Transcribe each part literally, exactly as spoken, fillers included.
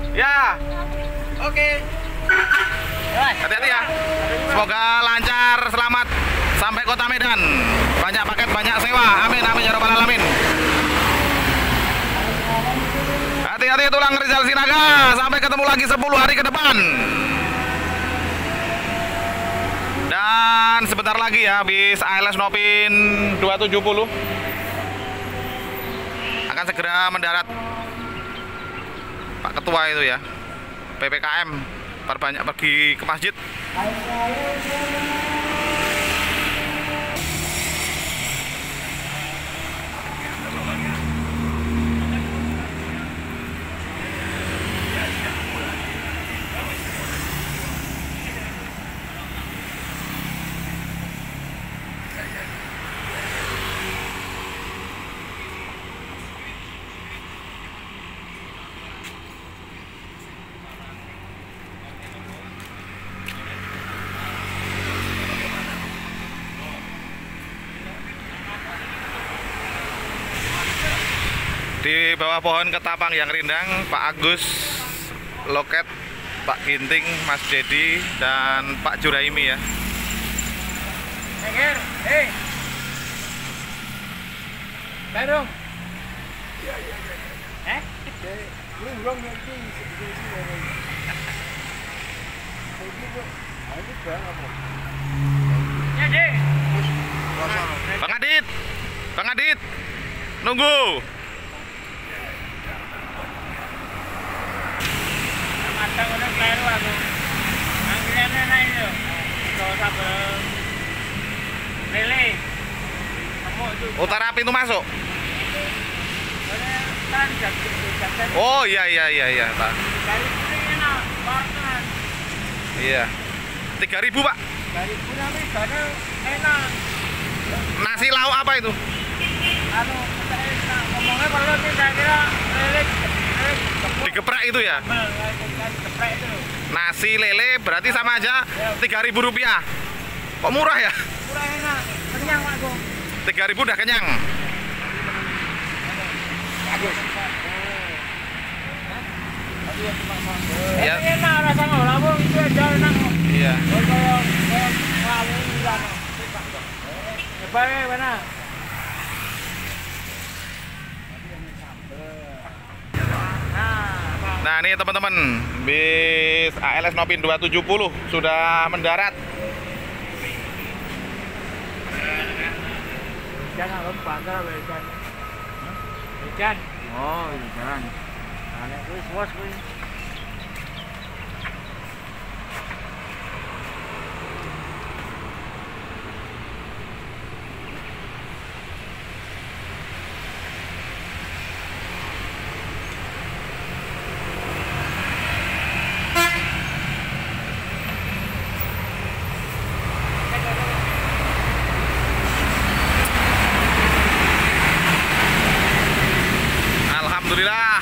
Ya. Oke. Hati-hati ya. Semoga lancar, selamat sampai Kota Medan. Banyak paket, banyak sewa. Amin, amin ya rabbal alamin. Hati-hati tulang Rizal Sinaga. Sampai ketemu lagi sepuluh hari ke depan. Dan sebentar lagi ya bis A L S Nopin dua tujuh nol akan segera mendarat. Pak Ketua itu ya, P P K M, perbanyak pergi ke masjid. Di bawah pohon ketapang yang rindang, Pak Agus, Loket, Pak Ginting, Mas Dedi, dan Pak Juraimi ya. Hei, hei. Barung. Eh? Belum nanti. Ya, deh. Bang Adit, Bang Adit, nunggu. Ada orang keliru aku. Anggilnya naik itu. Kalau sabel lele. Kamu itu. Utara pintu masuk. Kan jatuh. Oh iya iya iya iya Pak. Dari sini enak, parkiran. Iya. Tiga ribu Pak. Dari Punami sana enak. Nasi lauk apa itu? Anu, kita enak. Ngomongnya kalau ini saya kira lele. Digeprek itu ya? Geprek itu. Nasi lele berarti sama aja tiga ribu rupiah. Kok murah ya? Murah enak, kenyang Pak Gung. Tiga ribu udah kenyang. Ya. Enak rasanya lawang itu aja enak. Iya. Kalau lawang enggak. Baik mana? Nah ini teman-teman, bis A L S Nopin dua tujuh nol sudah mendarat. Jangan lupa kalau ikan. Ikan. Oh, ikan. Anak kuis bos kuis. Alhamdulillah.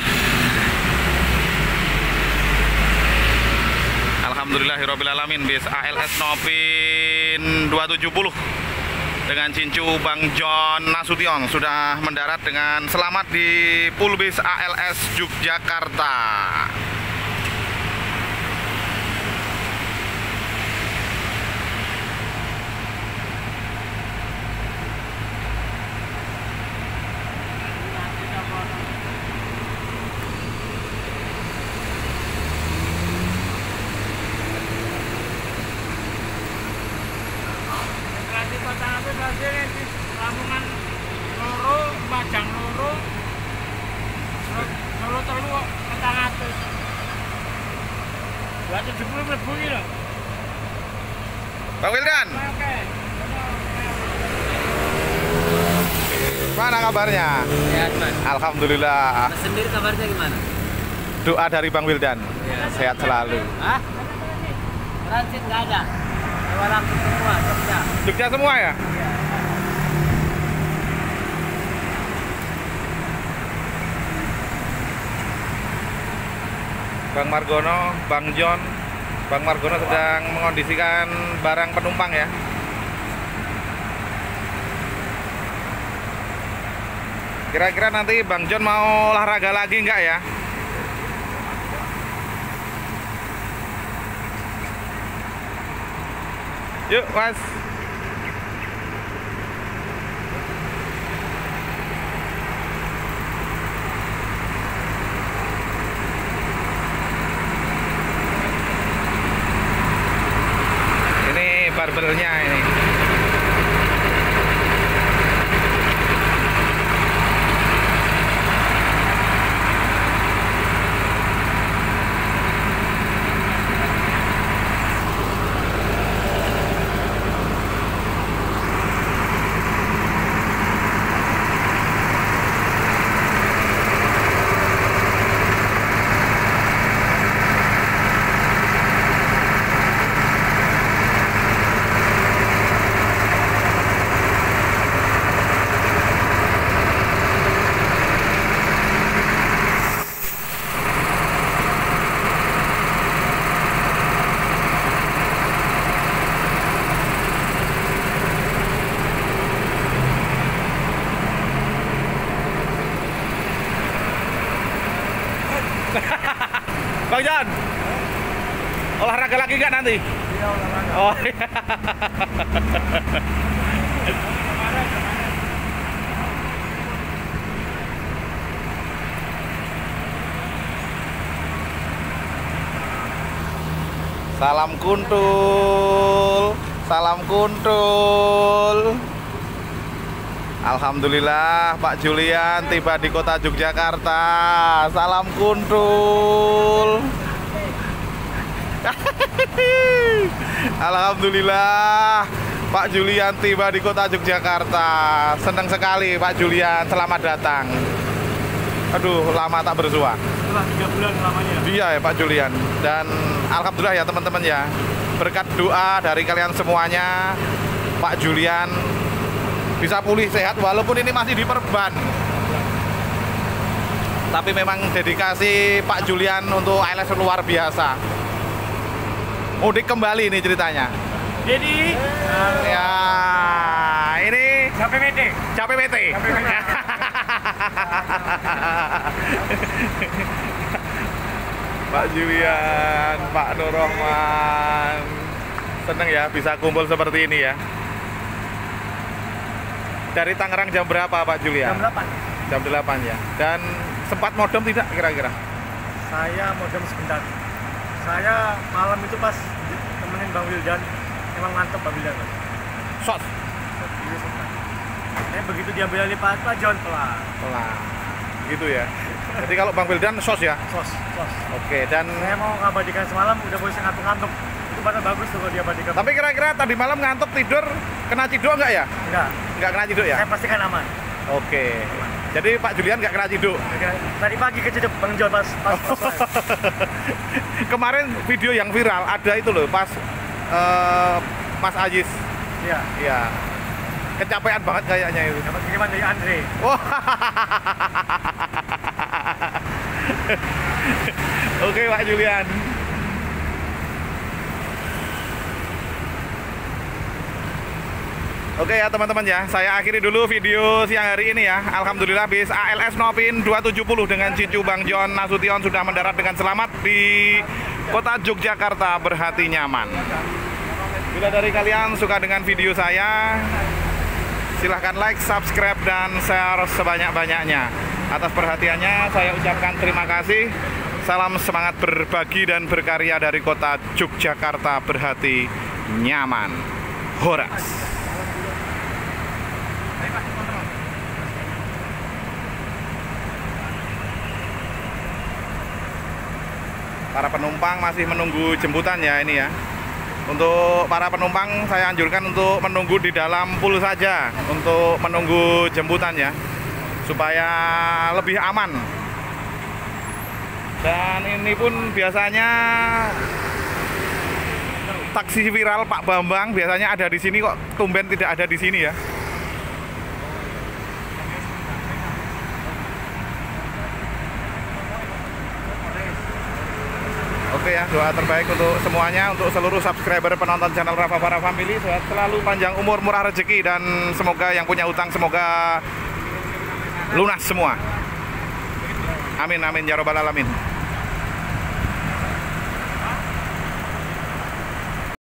Alhamdulillahirrabbilalamin, bis A L S Nopin dua tujuh nol dengan Cincu Bang John Nasution sudah mendarat dengan selamat di pool bis A L S Yogyakarta. Lamongan loro, Majang loro, Solo telu petang atus. dua tujuh puluh mlebu iki lho. Bang Wildan, Oke. mana kabarnya? Sehat, Mas. Alhamdulillah. Mas sendiri kabarnya gimana? Doa dari Bang Wildan, Ya. sehat selalu. Hah? Transit nggak ada. Orang semua Jogja. Jogja semua ya? Bang Margono, Bang John, Bang Margono sedang mengondisikan barang penumpang ya. Kira-kira nanti Bang John mau olahraga lagi enggak ya? Yuk, Mas. Ini barbelnya ini. Bang John, olahraga lagi nggak nanti? Iya, olahraga. Oh iya. Salam kuntul, salam kuntul. Alhamdulillah Pak Julian tiba di kota Yogyakarta. Salam kuntul. Alhamdulillah Pak Julian tiba di kota Yogyakarta. Senang sekali Pak Julian, selamat datang. Aduh, lama tak bersua. Setelah tiga bulan lamanya. Iya ya Pak Julian. Dan alhamdulillah ya teman-teman ya, berkat doa dari kalian semuanya, Pak Julian bisa pulih sehat walaupun ini masih diperban. Tapi memang dedikasi Pak Julian untuk A L S luar biasa. Mudik kembali ini ceritanya. Jadi Ya, ini capek mete. capek P T. Capek mete. Pak Julian, Pak Nur Rahman, seneng ya bisa kumpul seperti ini ya. Dari Tangerang jam berapa Pak Julian? Jam delapan. Jam delapan ya. Dan sempat modem tidak kira-kira? Saya modem sebentar. Saya malam itu pas temenin Bang Wildan, emang mantep Bang Wildan. Sos. Eh begitu diambil alih Pak Pak John pelan. Pelan. Gitu ya. Jadi kalau Bang Wildan sos ya? Sos, sos. Oke, dan Saya mau ngabadikan semalam udah boleh ngantuk-ngantuk. Itu pada bagus tuh kalau diabadikan. tapi kira-kira tadi malam ngantuk tidur kena ciduk nggak ya? Enggak, Nggak kena ciduk ya? saya pastikan aman. Oke. Jadi Pak Julian nggak kena ciduk. Tadi pagi kejedep Bang John pas pas, pas Kemarin video yang viral ada itu loh pas eh, Mas Ajis. Iya. Iya. Kecapean banget kayaknya itu. Dapat kiriman dari Andre. Wah. Oke Pak Julian. Oke ya teman-teman ya, saya akhiri dulu video siang hari ini ya. Alhamdulillah bis A L S Nopin dua tujuh nol dengan Cincu Bang John Nasution sudah mendarat dengan selamat di kota Yogyakarta, berhati nyaman. Bila dari kalian suka dengan video saya, silahkan like, subscribe, dan share sebanyak-banyaknya. Atas perhatiannya saya ucapkan terima kasih. Salam semangat berbagi dan berkarya dari kota Yogyakarta, berhati nyaman. Horas. Para penumpang masih menunggu jemputan ya ini ya. Untuk para penumpang saya anjurkan untuk menunggu di dalam pool saja untuk menunggu jemputan ya, supaya lebih aman. Dan ini pun biasanya taksi viral Pak Bambang biasanya ada di sini kok, tumben tidak ada di sini ya. Oke ya, doa terbaik untuk semuanya, untuk seluruh subscriber penonton channel Rafa Para Family. Sehat selalu, panjang umur, murah rezeki, dan semoga yang punya utang semoga lunas semua. Amin amin ya robbal alamin.